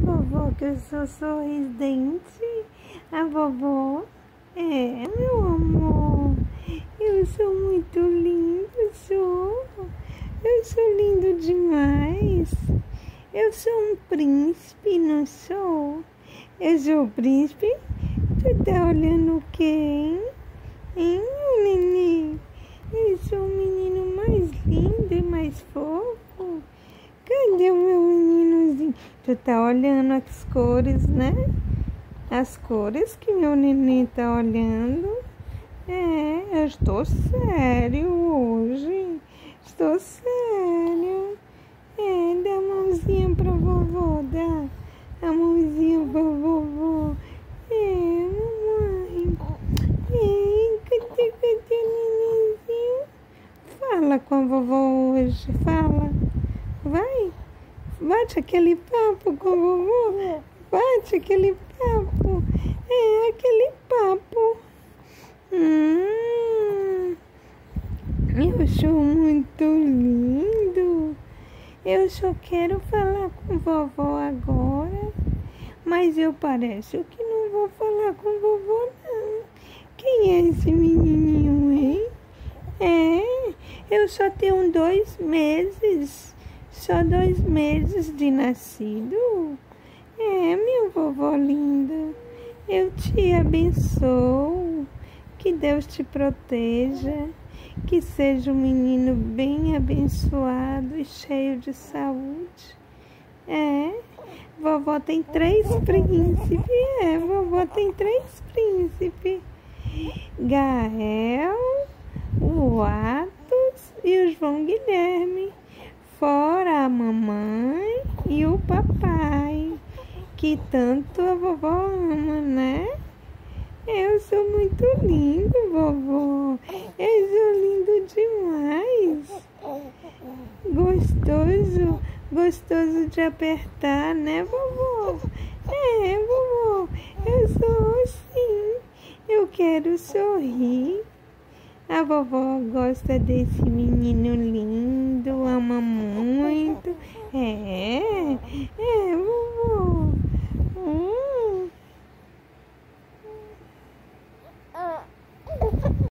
vovó, que eu sou sorridente? A vovó? É, meu amor. Eu sou muito lindo, sou. Eu sou lindo demais. Eu sou um príncipe, não sou? Eu sou o príncipe? Tu tá olhando quem? Hein, meu neném? Eu sou o menino mais lindo e mais fofo. Cadê o meu meninozinho? Tu tá olhando as cores, né? As cores que meu neném tá olhando. É, eu estou sério hoje. Estou sério. É, dá a mãozinha pra vovó, dá. A mãozinha pra vovó. É, mamãe. É, cadê nenenzinho? Fala com a vovó hoje, fala. Vai, bate aquele papo com a vovó. Bate aquele papo. É, aquele papo. Eu sou muito lindo. Eu só quero falar com vovó agora. Mas eu pareço que não vou falar com vovó, não. Quem é esse menininho, hein? É, eu só tenho 2 meses. Só 2 meses de nascido. É, minha vovó linda. Eu te abençoo. Que Deus te proteja. Que seja um menino bem abençoado e cheio de saúde. É, vovó tem 3 príncipes. É, vovó tem 3 príncipes. Gael, o Atos e o João Guilherme. Fora a mamãe e o papai, que tanto a vovó ama, né? Eu sou muito lindo, vovó. Eu sou lindo demais. Gostoso, gostoso de apertar, né, vovó? É, vovó, eu sou assim. Eu quero sorrir. A vovó gosta desse menino lindo, ama muito. É, vovó.